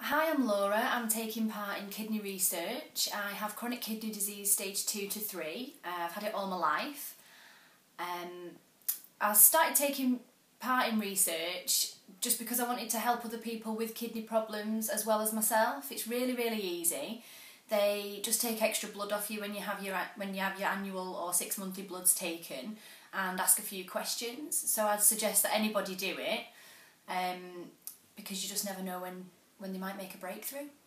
Hi, I'm Laura. I'm taking part in kidney research. I have chronic kidney disease stage 2 to 3. I've had it all my life. I started taking part in research just because I wanted to help other people with kidney problems as well as myself. It's really easy. They just take extra blood off you when you have your annual or 6-monthly bloods taken and ask a few questions. So I'd suggest that anybody do it because you just never know when they might make a breakthrough.